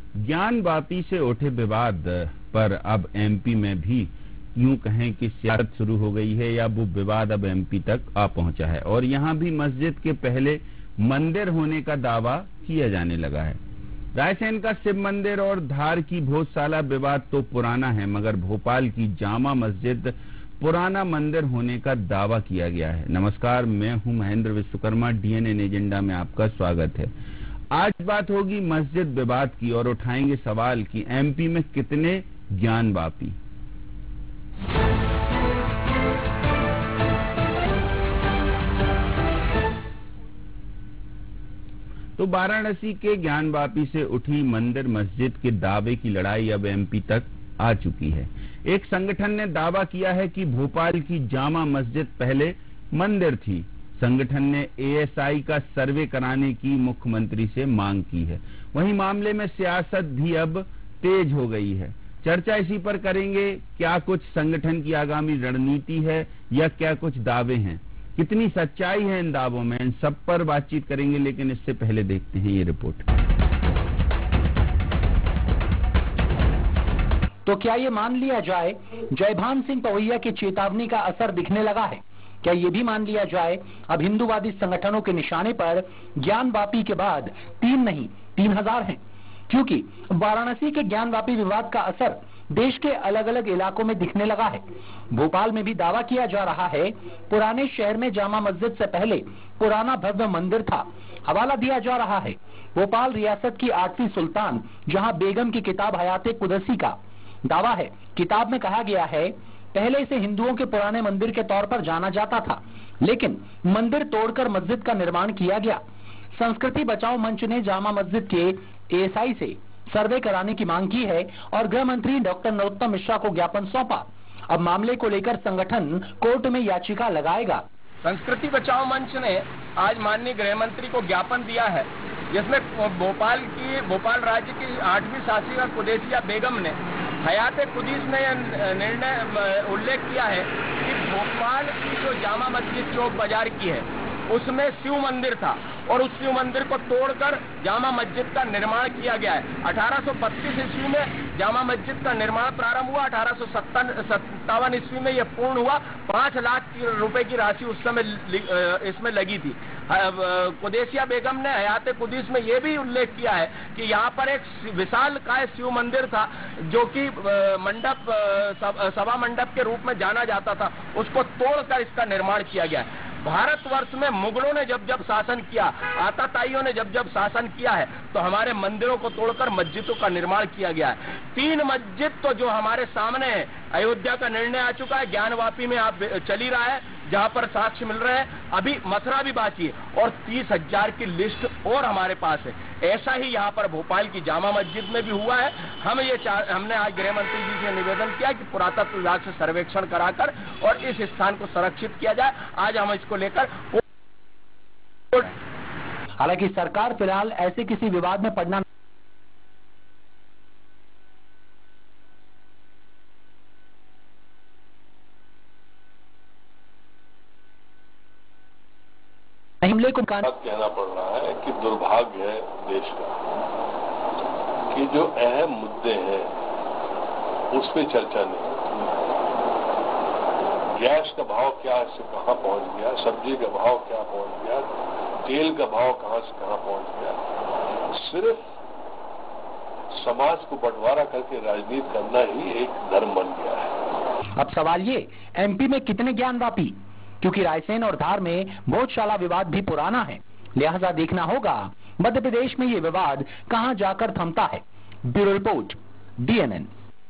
ज्ञान वापी से उठे विवाद पर अब एमपी में भी यूं कहें कि सियासत शुरू हो गई है, या वो विवाद अब एमपी तक आ पहुंचा है और यहां भी मस्जिद के पहले मंदिर होने का दावा किया जाने लगा है। रायसेन का शिव मंदिर और धार की भोजशाला विवाद तो पुराना है, मगर भोपाल की जामा मस्जिद पुराना मंदिर होने का दावा किया गया है। नमस्कार, मैं हूं महेंद्र विश्वकर्मा, डीएनएन एजेंडा में आपका स्वागत है। आज बात होगी मस्जिद विवाद की और उठाएंगे सवाल कि एमपी में कितने ज्ञान वापी। तो वाराणसी के ज्ञान वापी से उठी मंदिर मस्जिद के दावे की लड़ाई अब एमपी तक आ चुकी है। एक संगठन ने दावा किया है कि भोपाल की जामा मस्जिद पहले मंदिर थी। संगठन ने एएसआई का सर्वे कराने की मुख्यमंत्री से मांग की है। वहीं मामले में सियासत भी अब तेज हो गई है। चर्चा इसी पर करेंगे, क्या कुछ संगठन की आगामी रणनीति है या क्या कुछ दावे हैं, कितनी सच्चाई है इन दावों में, इन सब पर बातचीत करेंगे। लेकिन इससे पहले देखते हैं ये रिपोर्ट। तो क्या ये मान लिया जाए जयभान सिंह पवैया की चेतावनी का असर दिखने लगा है? क्या ये भी मान लिया जाए अब हिंदूवादी संगठनों के निशाने पर ज्ञान वापी के बाद 3 नहीं 3000 हैं? क्योंकि वाराणसी के ज्ञान वापी विवाद का असर देश के अलग अलग इलाकों में दिखने लगा है। भोपाल में भी दावा किया जा रहा है पुराने शहर में जामा मस्जिद से पहले पुराना भव्य मंदिर था। हवाला दिया जा रहा है भोपाल रियासत की 8वीं सुल्तान जहां बेगम की किताब हयाते कुदसी का। दावा है किताब में कहा गया है पहले इसे हिंदुओं के पुराने मंदिर के तौर पर जाना जाता था, लेकिन मंदिर तोड़कर मस्जिद का निर्माण किया गया। संस्कृति बचाओ मंच ने जामा मस्जिद के एएसआई से सर्वे कराने की मांग की है और गृह मंत्री डॉक्टर नरोत्तम मिश्रा को ज्ञापन सौंपा। अब मामले को लेकर संगठन कोर्ट में याचिका लगाएगा। संस्कृति बचाओ मंच ने आज माननीय गृह मंत्री को ज्ञापन दिया है, जिसमें भोपाल राज्य की 8वीं शासिका कुदैसिया बेगम ने हयाते कुदीस ने निर्णय उल्लेख किया है कि भोपाल की जो जामा मस्जिद चौक बाजार की है उसमें शिव मंदिर था और उस शिव मंदिर को तोड़कर जामा मस्जिद का निर्माण किया गया है। 1832 ईस्वी में जामा मस्जिद का निर्माण प्रारंभ हुआ, 1857 ईस्वी में यह पूर्ण हुआ। 5 लाख रुपए की राशि उस समय इसमें लगी थी। कुदैसिया बेगम ने हयाते कुदीस में यह भी उल्लेख किया है कि यहाँ पर एक विशालकाय शिव मंदिर था जो कि मंडप सभा मंडप के रूप में जाना जाता था, उसको तोड़कर इसका निर्माण किया गया है। भारतवर्ष में मुगलों ने जब जब शासन किया, आताताइयों ने जब जब शासन किया है, तो हमारे मंदिरों को तोड़कर मस्जिदों का निर्माण किया गया है। 3 मस्जिद तो जो हमारे सामने है, अयोध्या का निर्णय आ चुका है, ज्ञान वापी में आप चल ही रहा है जहां पर साक्ष्य मिल रहे हैं, अभी मथुरा भी बाकी है और 30,000 की लिस्ट और हमारे पास है। ऐसा ही यहाँ पर भोपाल की जामा मस्जिद में भी हुआ है। हमने आज गृह मंत्री जी से निवेदन किया कि पुरातत्व विभाग से सर्वेक्षण कराकर और इस स्थान को संरक्षित किया जाए। आज हम इसको लेकर, हालांकि सरकार फिलहाल ऐसे किसी विवाद में पड़ना हमले को कहना पड़ रहा है कि दुर्भाग्य है देश का कि जो अहम मुद्दे हैं उस पर चर्चा नहीं होती। गैस का भाव क्या से कहां पहुंच गया, सब्जी का भाव क्या पहुंच गया, तेल का भाव कहां से कहां पहुंच गया। सिर्फ समाज को बंटवारा करके राजनीति करना ही एक धर्म बन गया है। अब सवाल ये, एमपी में कितने ज्ञान वापी? क्योंकि रायसेन और धार में भोजशाला विवाद भी पुराना है, लिहाजा देखना होगा मध्य प्रदेश में ये विवाद कहां जाकर थमता है। Bureau report, DNN.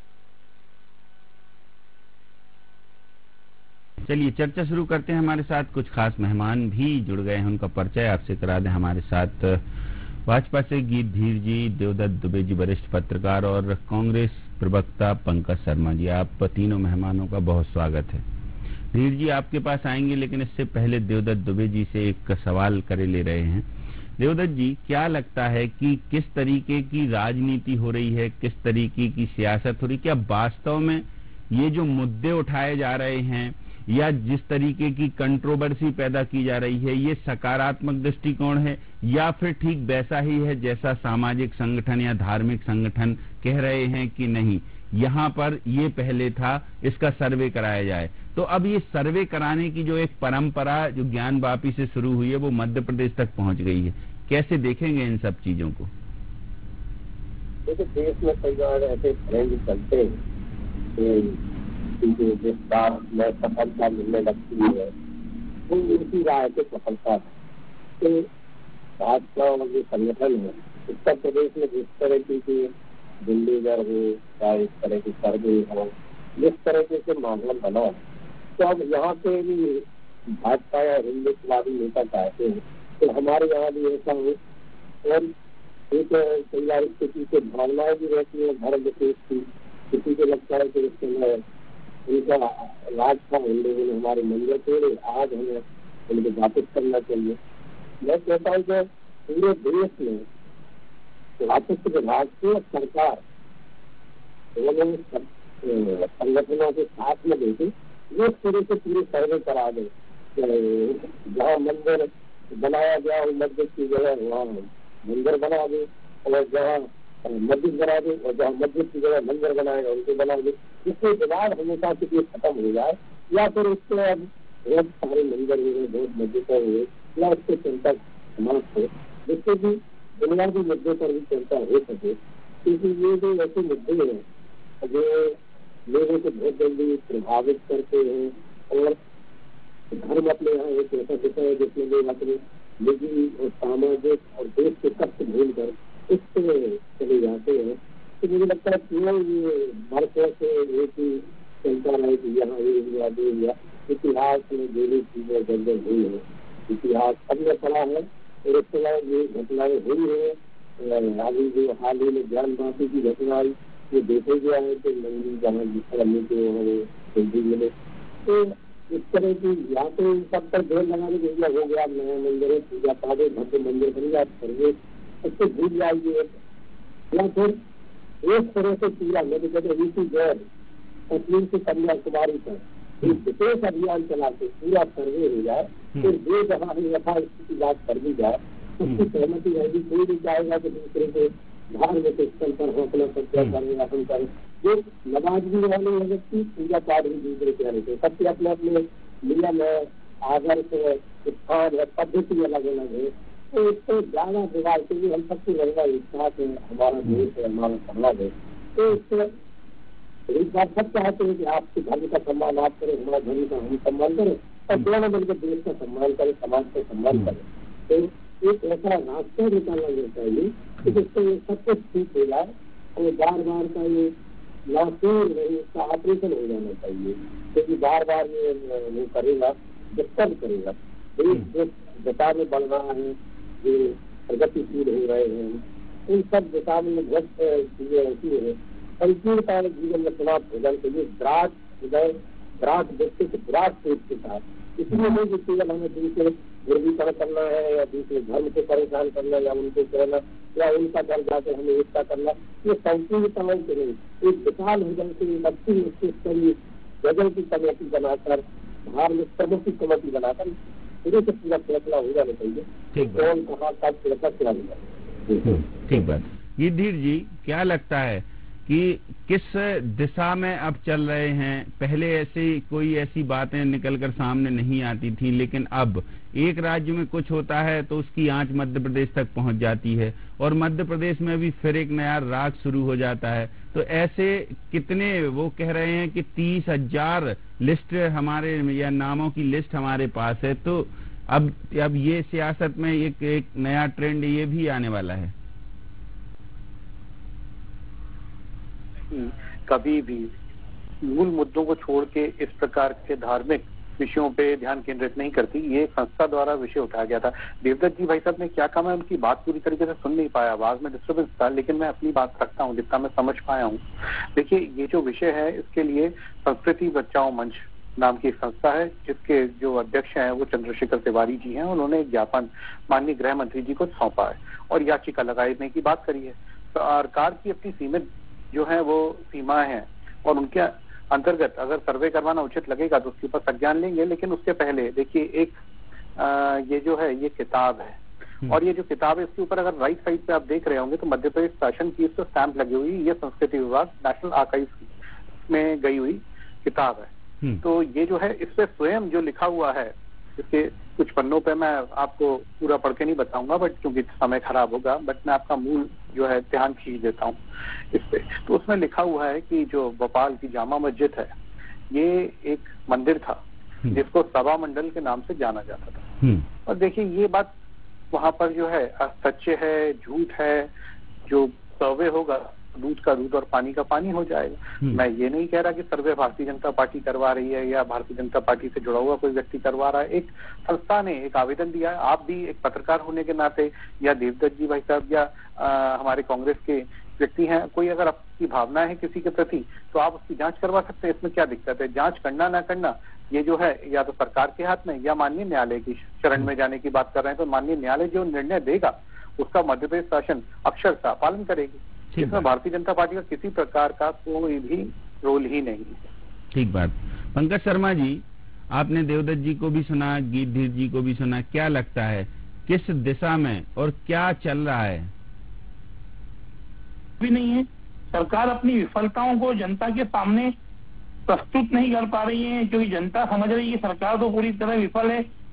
चलिए चर्चा शुरू करते हैं। हमारे साथ कुछ खास मेहमान भी जुड़ गए हैं, उनका परिचय आपसे करा दें। हमारे साथ भाजपा से धीर जी, देवदत्त दुबे जी वरिष्ठ पत्रकार और कांग्रेस प्रवक्ता पंकज शर्मा जी। आप तीनों मेहमानों का बहुत स्वागत है। धीर जी आपके पास आएंगे, लेकिन इससे पहले देवदत्त दुबे जी से एक सवाल करे ले रहे हैं। देवदत्त जी, क्या लगता है कि किस तरीके की राजनीति हो रही है, किस तरीके की सियासत हो रही है? क्या वास्तव में ये जो मुद्दे उठाए जा रहे हैं या जिस तरीके की कंट्रोवर्सी पैदा की जा रही है, ये सकारात्मक दृष्टिकोण है या फिर ठीक वैसा ही है जैसा सामाजिक संगठन या धार्मिक संगठन कह रहे हैं कि नहीं, यहाँ पर ये पहले था, इसका सर्वे कराया जाए? तो अब ये सर्वे कराने की जो एक परंपरा जो ज्ञानवापी से शुरू हुई है वो मध्य प्रदेश तक पहुंच गई है, कैसे देखेंगे इन सब चीजों को? देखिए, देश में कई बार ऐसे ट्रेंड चलते हैं जिस बार में सफलता मिलने लगती है वो उसी राह से सफलता है। तो भाजपा और जो संगठन है उत्तर प्रदेश में जिस तरह की दिल्लीगर हो या इस तरह की सर्वे हो, जिस तरह से माहौल बना है, तो अब यहाँ पे भी भाजपा या हिंदुत्ववादी नेता चाहते हैं तो हमारे यहाँ भी ऐसा हो। और एक कई बार इसके पीछे भावनाएं भी रहती है धर्म विशेष की, किसी को लगता है कि इस समय उनका राज था, उन लोगों ने हमारे मंदिर तोड़े, आज हमें उनको वापस करना चाहिए। मैं कहता हूँ कि पूरे देश में राजस्व विभाग से सरकार दोनों संगठनों के साथ में लेके एक तरह से पूरे सर्वे करा दे, जहाँ मंदिर बनाया गया हो मस्जिद की जगह वहाँ मंदिर बना दे, और जहाँ मस्जिद बना दे और जहाँ मस्जिद की जगह मंदिर बनाएगा उनको बना दे, जिससे विवाद हमेशा के लिए खत्म हो जाए। या फिर उसके अब बहुत सारे मंदिर हुए, बहुत मस्जिदें हुए, या उसके चिंता समाप्त हो, जिससे भी बुनियादी मुद्दों पर भी चर्चा हो सके। क्योंकि ये जो ऐसे मुद्दे हैं जो लोगों को बहुत जल्दी प्रभावित करते हैं, और धर्म अपने यहाँ एक ऐसा विषय है जिसमें लोग अपने निजी और सामाजिक और देश के कष्ट भूल कर उससे चले जाते हैं। तो मुझे लगता है केवल ये वर्षों से एक ही चलता रहे कि यहाँ ये हुआ दे हुआ, इतिहास में जो भी चीजें गड़बड़ हुई है, इतिहास सबने पढ़ा है और इसके बाद ये घटनाएं हुई है। अभी जो हाल ही में ज्ञानवापी की घटना आई ये देखा गया है कि मंदिर जहाँ जिस तरह मिलते मिले, तो इस तरह की या तो सब पर जोर लगाने के लिए हो गया नया मंदिर है, पूजा पाठ भव्य मंदिर बन गया, सर्वे उससे भूल जाएगी, या फिर एक तरह से पूरा मेरे कहते ऋषि गैर कश्मीर से कन्याकुमारी पर एक विशेष अभियान चला के पूरा सर्वे हो जाए, फिर जो जहाँ यथास्थिति बात कर दी जाए उसकी सहमति रहेगी। कोई भी चाहेगा कि दूसरे को धार्मिक स्थल पर हौसला सत्या करने अपन करें, जो नमाजी वाले व्यक्ति पूजा पाठ भी दूसरे के रहते हैं, सबके अपने अपने नियम है, आदर्श है, स्थान है, पद्धति अलग अलग है। तो इससे ज्यादा विवाद, क्योंकि हम सबसे रहना एक साथ है, हमारा देश है, हमारा समाज है, तो इससे एक बात सब चाहते हैं कि आपके धर्म का सम्मान आप करें, हमारा धर्म का हम सम्मान करें, और दोनों मिलकर देश का सम्मान करें, समाज का सम्मान करें। तो एक ऐसा रास्ता निकालना चाहिए कि जिससे ये सब कुछ ठीक हो जाए, और बार बार का ये नासूर नहीं, इसका ऑपरेशन हो जाना चाहिए, क्योंकि बार बार ये वो करेगा, डिस्टर्ब करेगा। देश जो दिशा में बढ़ रहा है, जो प्रगतिशील हो रहे हैं, इन सब दिशा में बहुत चीजें ऐसी है, संकीर्णता जीवन में समाप्त हो जाने के लिए विराट हृदय, विराट व्यक्तित्व, विराट सोच के साथ। इसलिए नहीं कि केवल हमें दूसरे ध्रुवीकरण करना है या दूसरे धर्म को परेशान करना या उनको कहना या उनका दर जाकर हमें एकता करना, ये संकीर्णताओं के नहीं, एक विशाल हृदय से एक अच्छी निश्चित जगह की कमेटी बनाकर, धार्मिक समूह की कमेटी बनाकर पूरे से पूरा फैसला हो जाना चाहिए। कौन कहाँ कब कैसा क्या होगा। ठीक बात। ये धीर जी, क्या लगता है कि किस दिशा में अब चल रहे हैं? पहले कोई ऐसी बातें निकलकर सामने नहीं आती थी, लेकिन अब एक राज्य में कुछ होता है तो उसकी आंच मध्य प्रदेश तक पहुंच जाती है, और मध्य प्रदेश में भी फिर एक नया राग शुरू हो जाता है। तो ऐसे कितने, वो कह रहे हैं कि 30,000 लिस्ट हमारे या नामों की लिस्ट हमारे पास है। तो अब ये सियासत में एक नया ट्रेंड ये भी आने वाला है। कभी भी मूल मुद्दों को छोड़ के इस प्रकार के धार्मिक विषयों पे ध्यान केंद्रित नहीं करती। ये संस्था द्वारा विषय उठाया गया था। देवदत्त जी भाई साहब ने क्या कहा, मैं उनकी बात पूरी तरीके से सुन नहीं पाया, आवाज में डिस्टर्बेंस था, लेकिन मैं अपनी बात रखता हूँ जितना मैं समझ पाया हूँ। देखिए, ये जो विषय है इसके लिए संस्कृति बचाओ मंच नाम की एक संस्था है, जिसके जो अध्यक्ष हैं वो चंद्रशेखर तिवारी जी हैं। उन्होंने एक ज्ञापन माननीय गृह मंत्री जी को सौंपा है और याचिका लगाने की बात करी है। सरकार की अपनी सीमित जो है वो सीमाएं हैं, और अंतर्गत अगर सर्वे करवाना उचित लगेगा तो उसके ऊपर संज्ञान लेंगे। लेकिन उसके पहले देखिए एक ये जो है ये किताब है और ये जो किताब है इसके ऊपर अगर राइट साइड पे आप देख रहे होंगे तो मध्य प्रदेश शासन की इस पर स्टैंप लगी हुई, ये संस्कृति विभाग नेशनल आर्काइव में गई हुई किताब है। तो ये जो है इस पे स्वयं जो लिखा हुआ है, इसके कुछ पन्नों पे मैं आपको पूरा पढ़ के नहीं बताऊंगा बट क्योंकि समय खराब होगा, बट मैं आपका मूल जो है ध्यान खींच देता हूँ इस पे। तो उसमें लिखा हुआ है कि जो भोपाल की जामा मस्जिद है ये एक मंदिर था जिसको सभा मंडल के नाम से जाना जाता था। और देखिए ये बात वहां पर जो है सच्चे है झूठ है, जो सर्वे होगा दूध का दूध और पानी का पानी हो जाएगा। मैं ये नहीं कह रहा कि सर्वे भारतीय जनता पार्टी करवा रही है या भारतीय जनता पार्टी से जुड़ा हुआ कोई व्यक्ति करवा रहा है। एक संस्था ने एक आवेदन दिया है, आप भी एक पत्रकार होने के नाते या देवदत्त जी भाई साहब या हमारे कांग्रेस के व्यक्ति हैं, कोई अगर आपकी भावना है किसी के प्रति तो आप उसकी जांच करवा सकते हैं, इसमें क्या दिक्कत है। जांच करना ना करना ये जो है या तो सरकार के हाथ में या माननीय न्यायालय की शरण में जाने की बात कर रहे हैं, तो माननीय न्यायालय जो निर्णय देगा उसका मध्य प्रदेश शासन अक्षरशः पालन करेगी। इसमें भारतीय जनता पार्टी का किसी प्रकार का कोई भी रोल ही नहीं है। ठीक बात। पंकज शर्मा जी, आपने देवदत्त जी को भी सुना, गिरधर जी को भी सुना, क्या लगता है किस दिशा में और क्या चल रहा है? भी नहीं है, सरकार अपनी विफलताओं को जनता के सामने प्रस्तुत नहीं कर पा रही है, क्योंकि जनता समझ रही है सरकार तो पूरी तरह विफल है।